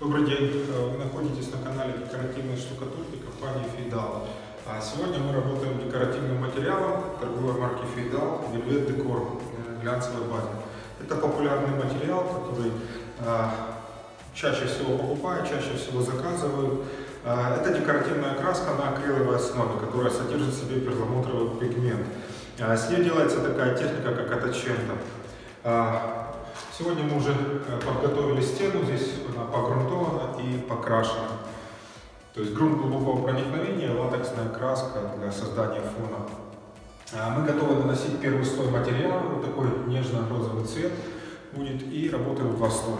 Добрый день, вы находитесь на канале декоративной штукатурки компании Фейдал. Сегодня мы работаем декоративным материалом торговой марки Фейдал Velvet Decor глянцевой базе. Это популярный материал, который чаще всего покупают, чаще всего заказывают. Это декоративная краска на акриловой основе, которая содержит в себе перламутровый пигмент. С ней делается такая техника, как атачента. Сегодня мы уже подготовили стену, здесь она погрунтована и покрашена. То есть грунт глубокого проникновения, латексная краска для создания фона. Мы готовы наносить первый слой материала, вот такой нежно-розовый цвет будет, и работаем в два слоя.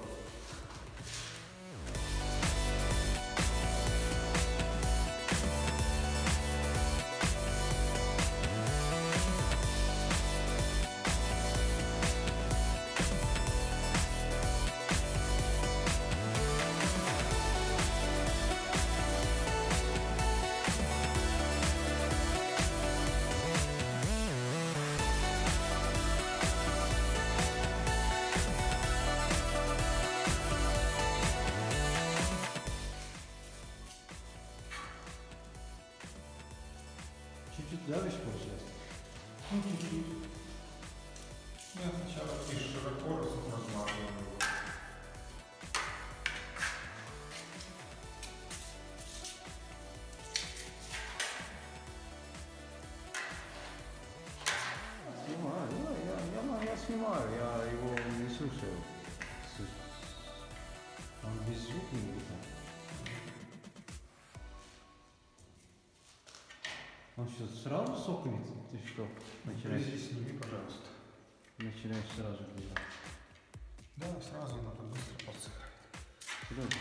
Чуть-чуть давишь, получается? Ну, чуть-чуть. Я сначала и широко размазываю его. Я снимаю, я его не слушаю. Он без звука не летает. Он что, сразу сохнет? Ты что, начинаешь? Здесь сними, пожалуйста. Начинаешь сразу делать. Да, сразу надо быстро подсыхать. Серьезно?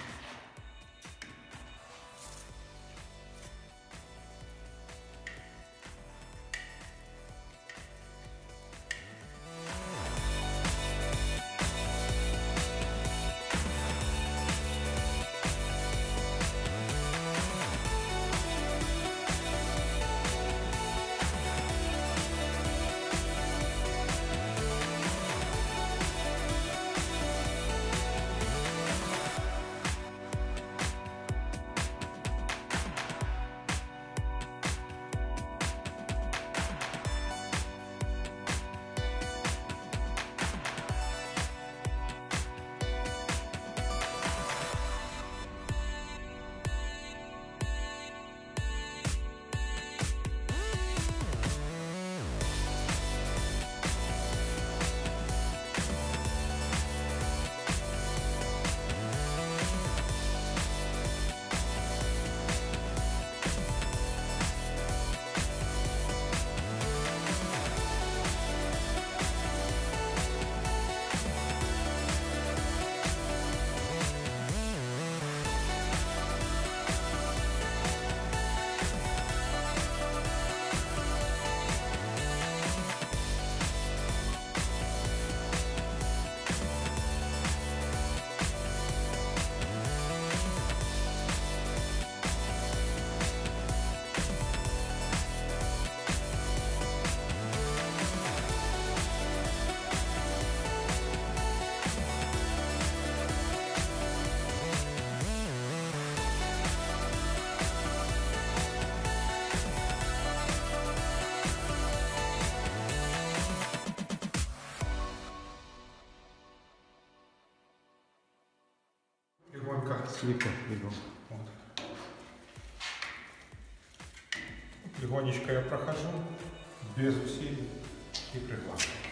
Слегка бегом. Вот. Легонечко я прохожу, без усилий и прикладываю.